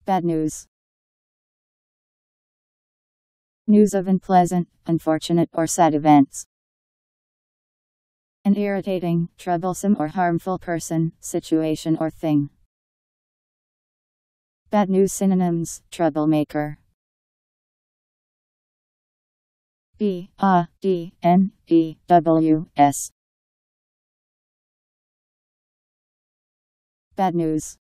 Bad news. News of unpleasant, unfortunate, or sad events. An irritating, troublesome, or harmful person, situation, or thing. Bad news synonyms: troublemaker. BADNEWS. Bad news.